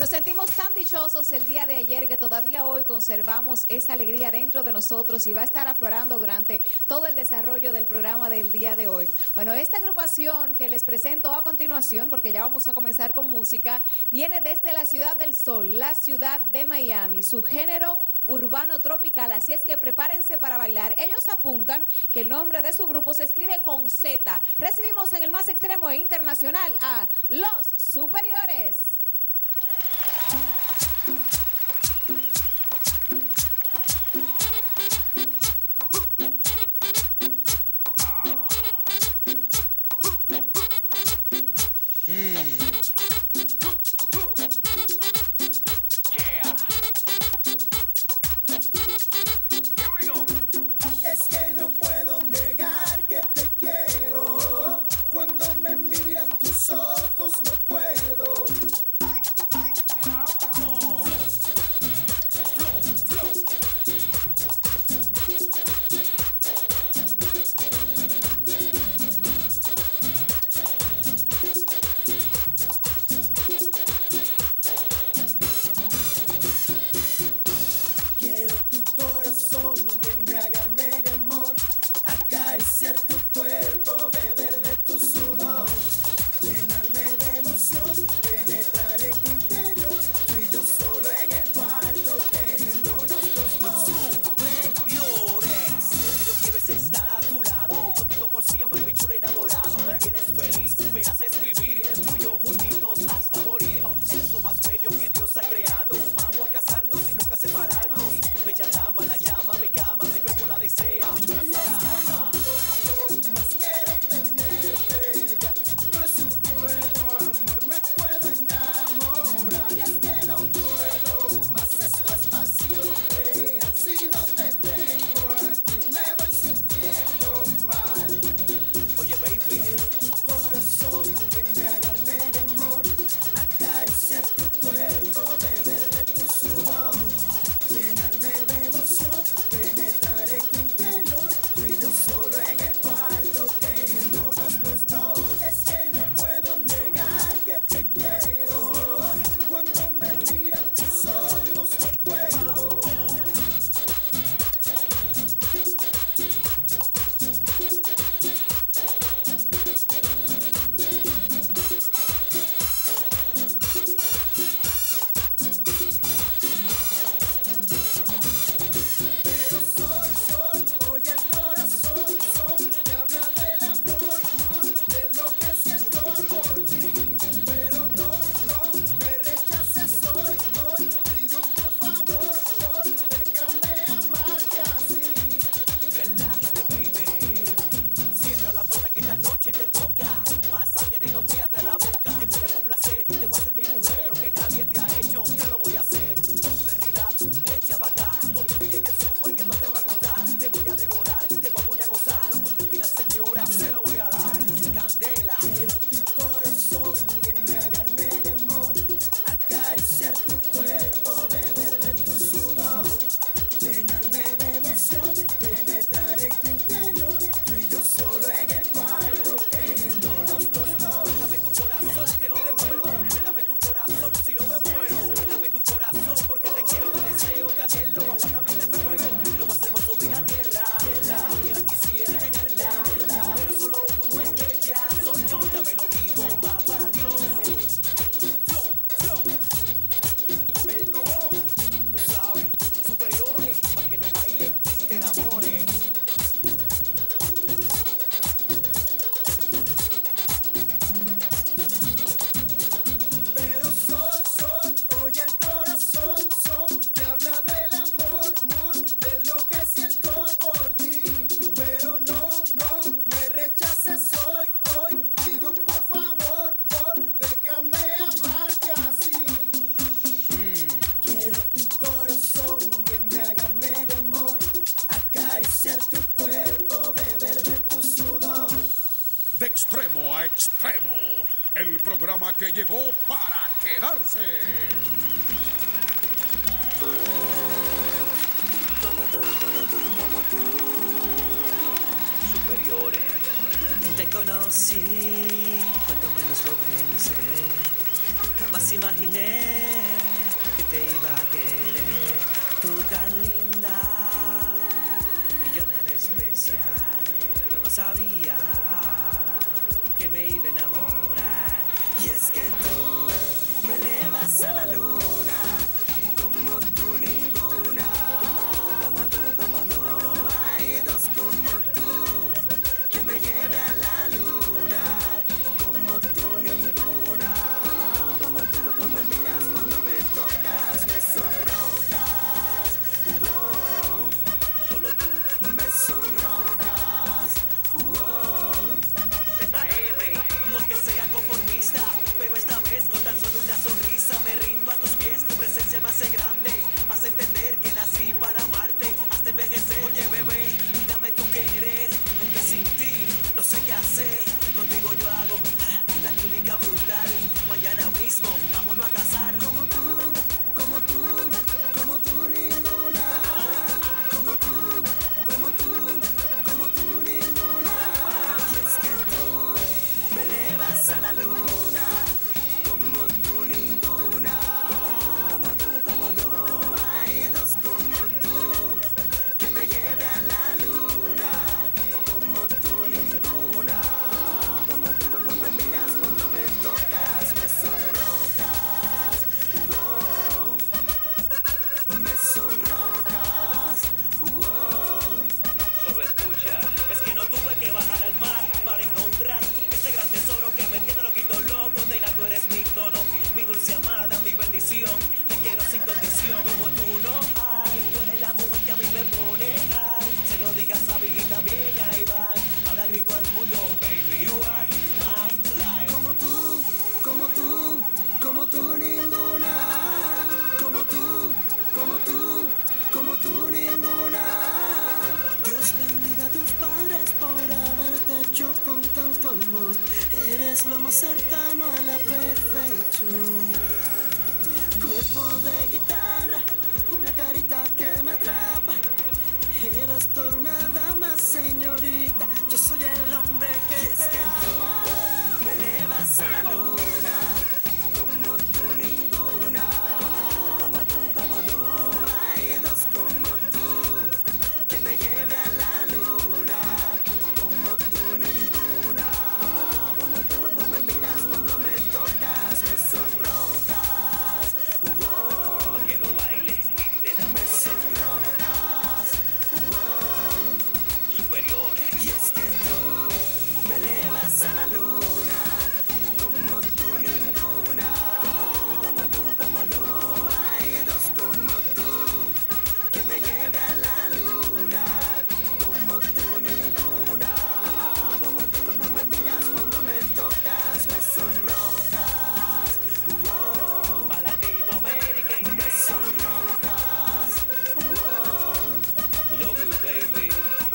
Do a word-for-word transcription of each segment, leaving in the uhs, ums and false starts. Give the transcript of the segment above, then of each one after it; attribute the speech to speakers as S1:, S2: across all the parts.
S1: Nos sentimos tan dichosos el día de ayer que todavía hoy conservamos esa alegría dentro de nosotros y va a estar aflorando durante todo el desarrollo del programa del día de hoy. Bueno, esta agrupación que les presento a continuación, porque ya vamos a comenzar con música, viene desde la Ciudad del Sol, la ciudad de Miami. Su género urbano tropical, así es que prepárense para bailar. Ellos apuntan que el nombre de su grupo se escribe con Z. Recibimos en el más extremo e internacional a Los Superiores.
S2: De extremo a extremo, el programa que llegó para quedarse.
S3: Superiores.
S4: Te conocí cuando menos lo pensé.
S3: Jamás imaginé que te iba a querer. Tú tan linda y yo nada especial, pero no sabía que me iba a enamorar. Y es que tú me elevas a la luna, como tú ninguna, como tú, como tú, no hay dos como tú, que me lleve a la luna, como tú ninguna, como tú, cuando me miras, cuando me tocas, me sonrojas, oh, solo tú me sonrojas, oh. Z M, no es que sea conformista, pero esta vez con tan solo una sonrisa me rindo a tus pies. Tu presencia me hace grande, me hace entender que nací para amarte hasta envejecer. Oye bebé, mírame tu querer, aunque sin ti no sé qué hacer. Contigo yo hago la química brutal. Mañana mismo vámonos a casar. Como tú, como tú, como tú ninguna, como tú, como tú, como tú ninguna. Y es que tú me elevas a la luna, como tú ninguna, como tú, como tú, no hay dos como tú, que me lleve a la luna, como tú ninguna, como tú, cuando me miras, cuando me tocas, me sonrojas, oh, me sonrojas, oh. Solo escucha, es que no tuve que bajar al mar para encontrar ese gran tesoro que me tiene loquito loco. Nena, tú eres mi todo, mi dulce amada, mi bendición. Te quiero sin condición, como tú no hay. Tú eres la mujer que a mí me pone high. Se lo digas a Biggie y también a Iván. Ahora grito al mundo, baby, you are my life. Como tú, como tú, como tú ninguna. Como tú, como tú, como tú ninguna. Dios bendiga a tus padres por haberte hecho con tanto amor. Eres lo más cercano a la perfección. Cuerpo de guitarra, una carita que me atrapa. Eres toda una dama, señorita. Yo soy el hombre que y es te que ama. Tú me elevas a la luna, como tú ninguna, como tú, como tú, no hay dos como tú, que me lleve a la luna, como tú ninguna, como tú, cuando me miras, cuando me tocas, me sonrojas, oh, pa' que lo bailes y te enamores. Me sonrojas, oh, superiores. Y es que tú me elevas a la luna, como tú ninguna, como tú, como tú, no hay dos como tú, que me lleve a la luna, como tú ninguna, como tú, cuando me miras, cuando me tocas, me sonrojas, oh, pa' Latinoamérica entera. Me sonrojas, oh, love you baby.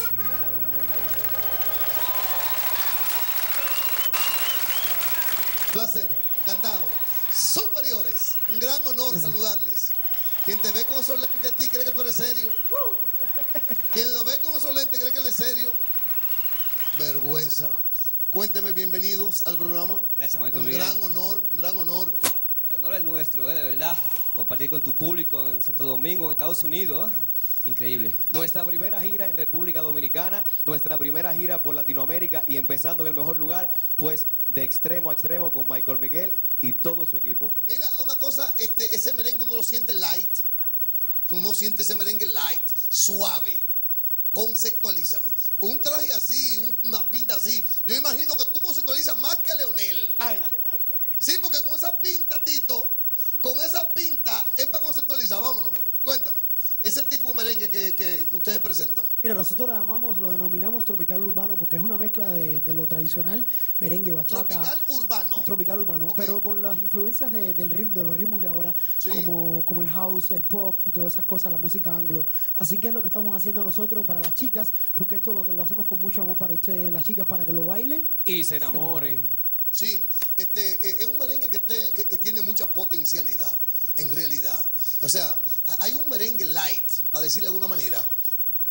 S4: Placer, encantado. Superiores, un gran honor saludarles. Quien te ve con esos lentes a ti cree que tú eres serio. Quien lo ve con esos lentes cree que él es serio. Vergüenza. Cuénteme, bienvenidos al programa.
S5: Gracias, Michael
S4: Un
S5: Miguel.
S4: gran honor, un gran honor.
S5: El honor es nuestro, ¿eh? De verdad. Compartir con tu público en Santo Domingo, en Estados Unidos. ¿eh? Increíble.
S6: Nuestra primera gira en República Dominicana, nuestra primera gira por Latinoamérica y empezando en el mejor lugar, pues de extremo a extremo con Michael Miguel y todo su equipo.
S4: Mira, una cosa, este, ese merengue uno lo siente light. Uno siente ese merengue light, suave. Conceptualízame. Un traje así, una pinta así. Yo imagino que tú conceptualizas más que Leonel.
S6: Ay.
S4: Sí, porque con esa pinta, Tito, con esa pinta es para conceptualizar. Vámonos, cuéntame. Ese tipo de merengue que, que ustedes presentan.
S7: Mira, nosotros lo llamamos, lo denominamos tropical urbano porque es una mezcla de, de lo tradicional, merengue, bachata.
S4: Tropical urbano.
S7: Tropical urbano,
S4: Ok.
S7: pero con las influencias de, del ritmo, de los ritmos de ahora,
S4: Sí.
S7: como, como el house, el pop y todas esas cosas, la música anglo. Así que es lo que estamos haciendo nosotros para las chicas, porque esto lo, lo hacemos con mucho amor para ustedes, las chicas, para que lo bailen.
S6: Y se enamoren.
S4: Sí, este, eh, es un merengue que, te- que- que tiene mucha potencialidad, en realidad. O sea, hay un merengue light, para decirlo de alguna manera,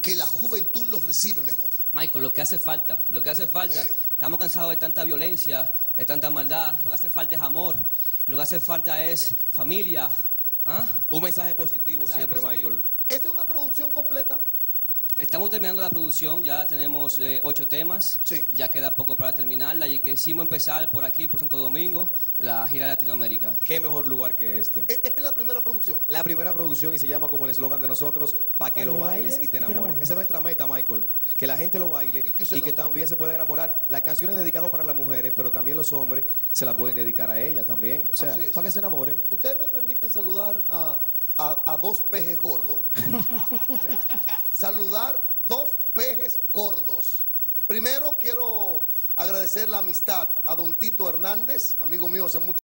S4: que la juventud los recibe mejor.
S5: Michael, lo que hace falta, lo que hace falta.
S4: Eh.
S5: Estamos cansados de tanta violencia, de tanta maldad. Lo que hace falta es amor. Lo que hace falta es familia. ¿Ah?
S6: Un mensaje positivo
S5: Un mensaje
S6: siempre,
S5: positivo.
S6: Michael.
S4: ¿Esta es una producción completa?
S5: Estamos terminando la producción, ya tenemos eh, ocho temas,
S4: Sí.
S5: ya queda poco para terminarla y quisimos empezar por aquí, por Santo Domingo, la gira de Latinoamérica.
S6: ¿Qué mejor lugar que este?
S4: E- Esta es la primera producción.
S6: La primera producción y se llama como el eslogan de nosotros, para que lo bailes y te enamores. Esa es nuestra meta, Michael. Que la gente lo baile
S4: Y
S6: y
S4: que
S6: que,
S4: se enamore.
S6: también se pueda enamorar. La canción es dedicada para las mujeres, pero también los hombres se la pueden dedicar a ellas también. O sea,
S4: Así es.
S6: para que se enamoren.
S4: Ustedes me permiten saludar a, a- a dos pejes gordos. Saludar dos pejes gordos. Primero quiero agradecer la amistad a don Tito Hernández, amigo mío hace mucho